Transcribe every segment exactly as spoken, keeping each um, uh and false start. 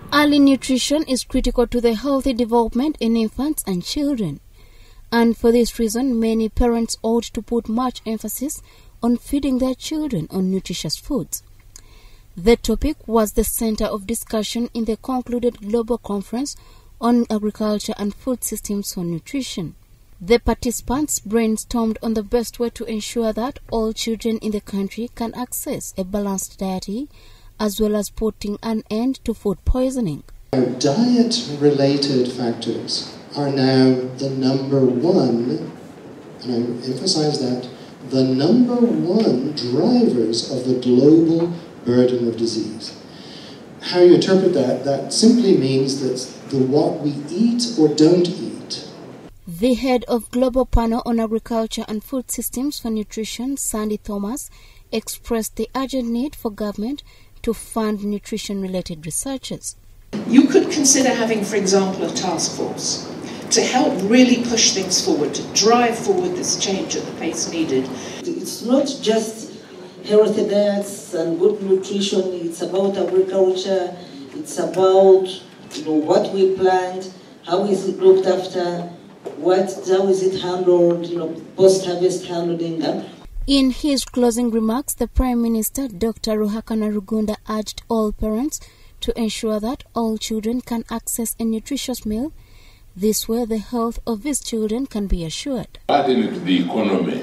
Early nutrition is critical to the healthy development in infants and children, and for this reason many parents ought to put much emphasis on feeding their children on nutritious foods. The topic was the center of discussion in the concluded Global Conference on Agriculture and Food Systems for Nutrition. The participants brainstormed on the best way to ensure that all children in the country can access a balanced diet, as well as putting an end to food poisoning. Our diet-related factors are now the number one, and I emphasize that, the number one drivers of the global burden of disease. How you interpret that, that simply means that the what we eat or don't eat. The head of Global Panel on Agriculture and Food Systems for Nutrition, Sandy Thomas, expressed the urgent need for government to fund nutrition-related researchers. You could consider having, for example, a task force to help really push things forward, to drive forward this change at the pace needed. It's not just healthy diets and good nutrition, it's about agriculture, it's about you know, what we plant, how is it looked after, what, how is it handled, you know, post-harvest handling. In his closing remarks, the Prime Minister, Doctor Ruhakana Rugunda, urged all parents to ensure that all children can access a nutritious meal. This way, the health of these children can be assured. Adding to the economy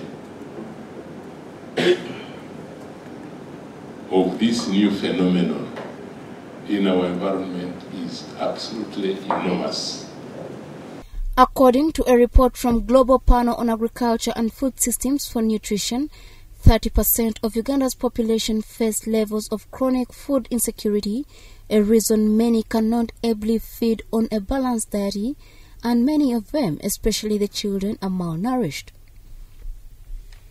of this new phenomenon in our environment is absolutely enormous. According to a report from Global Panel on Agriculture and Food Systems for Nutrition, thirty percent of Uganda's population face levels of chronic food insecurity, a reason many cannot ably feed on a balanced diet, and many of them, especially the children, are malnourished.